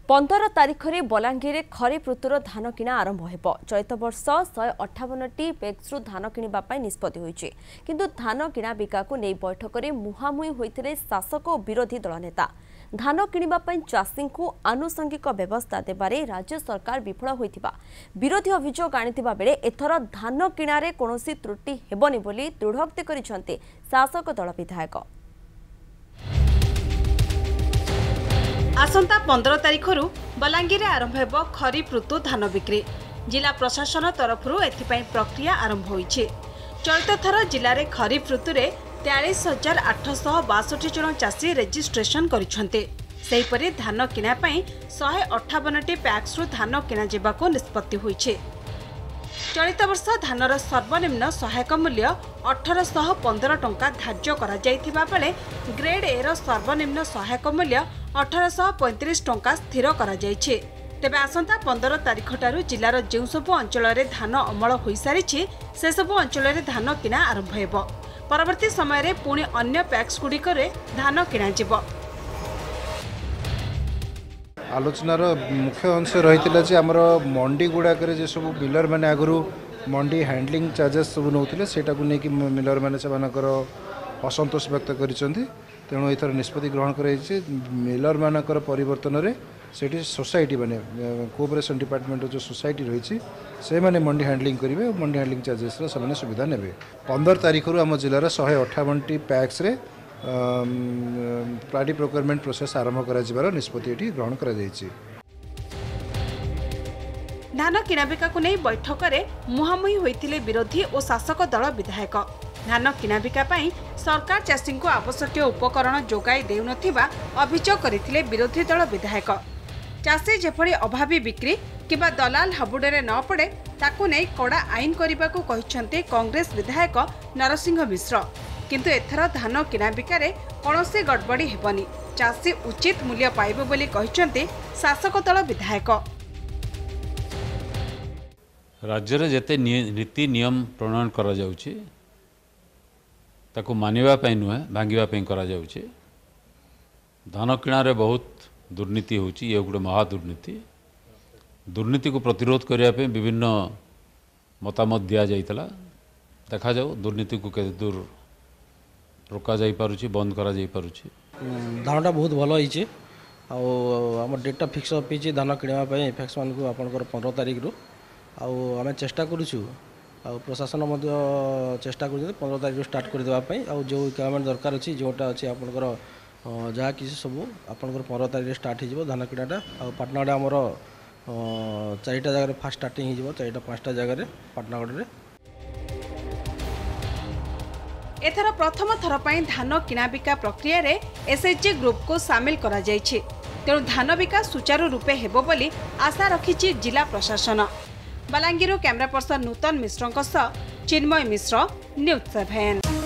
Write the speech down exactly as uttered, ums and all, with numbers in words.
पंद्रह तारीख में बलांगीर खरीफ ऋतुर धान किणा आरंभ हो। चलित वर्ष शहे अठावन टी पैक्सु धान किणवाई निष्पत्ति होइछि। किंतु धान किणा बिका को नहीं बैठक में मुहांमुही होते शासक और विरोधी दल नेता। धान किणवाई चाषी को आनुषंगिक व्यवस्था देबारे राज्य सरकार विफल होइथिबा विरोधी अभियोग आनिथिबा बेले एथर धान किणारे कोनोसी त्रुटि हेबनी बोली दृढ़ोक्ति करिसेंते शासक दल विधायक। आसंता पंद्रह तारीख रु बलांगीर आरंभ हो खरीफ ऋतु धान बिक्री। जिला प्रशासन तरफ एथिपाई प्रक्रिया आरंभ होइछे। चलित थर जिले में खरीफ ऋतु में तेयालीस हजार आठश बासठ जन चाषी रेजिस्ट्रेशन करिसेंते। सेहीपरि धान किणापाई शहे अठावन टी पैक्सु धान किणा जेबाको निष्पत्ति होइछे। चलित वर्ष धानर सर्वनिम्न सहायक मूल्य अठरश पंद्रह टंका धार्य करा जायथिबा बेले ग्रेड ए रो सर्वनिम्न सहायक मूल्य अठरश पैंतीस टंका स्थिर करा जायछे। तेबे आसंता पंद्रह तारीख ठारू जिलार जो सबु अंचल में धान अमल हो सारी से सबु अंचल में धान किणा आरंभ हेब। परवर्ती समय रे पुणी अन्य पैक्स गुड़िक धान किणा जिवो। आलोचनार मुख्य अंश रही आमर मंडी गुड़ाक सब मिलर मैंने आगु मंडी हैंडलिंग चार्जेस सब नौते से मिलर मैंने से असंतोष व्यक्त कर तेणु एथर निष्पत्ति ग्रहण कर मिलर मानकर परिवर्तन में से सोसाइटी माने कोऑपरेशन डिपार्टमेंट जो सोसाइटी रही से माने मंडी हैंडलिंग करेंगे मंडी हैंडलिंग चार्जेस से सुविधा ने पंद्रह तारीख रू आम जिलार शहे अठावन टी पैक्स रे पार्टी प्रोक्योरमेंट प्रोसेस आरंभ कर निष्पत्ति ग्रहण कर धान किणाबिका को नहीं बैठक में मुहांमुही होते विरोधी और शासक दल विधायक। धान किणाबिका पाई सरकार चाषी को आवश्यक उपकरण जोगाई देउनथिबा अभियोग करथिले विरोधी दल विधायक। चाषी जेभली अभावी बिक्री किबा दलाल हाबुडे न पड़े ताकू नहीं कड़ा आईन करने को कहिसेंते कांग्रेस विधायक नरसिंह मिश्र। किंतु एथर धान किणाबिकारे कौनसी गड़बड़ी हेबनी, चाषी उचित मूल्य पाइबो बोली कहिसेंते शासक दल विधायक। राज्य रे जेते नीति नियम प्रणयन करा जाउछि ताकू मानिबा पई नुहे भांगिबा पई करा जाउछि। धान किणारे बहुत दुर्नीति होउछि। ये गोटे महा दुर्नीति। दुर्नीति को प्रतिरोध करने पे विभिन्न मतामत दिया जाइतला। देखा जाऊ दुर्नीति को केते दूर रोका जाई पारुछि, बंद करा जाई पारुछि। धानटा बहुत भल होइछि। आम डेटा फिक्स होइछि धान किणवा पई फैक्स मान को आपनकर पंद्रह तारीख रु आम चेष्टा करूछु। प्रशासन चेष्टा कर पंद्रह तारीख स्टार्ट कर देवाई जो इक्विपमेंट दरकार अच्छी जोटा अच्छी आपंकर जहाँ किसी सब आपंकर पंद्रह तारीख स्टार्ट हो धान किणाटा पाटनागढ़ आमर चारिटा जगह फास्ट स्टार्टिंग हो चारिटा पाँचटा जगह पाटनागढ़। एथर प्रथम थर पर धान किणाबिका प्रक्रिया रे एसएचजी ग्रुप को सामिल करा जायछि। तेणु धान बिका सुचारू रूपे हेबो बोली आशा रखिछि जिला प्रशासन। Balangir camera person Nutan Mishra Chinmay Mishra, news seven.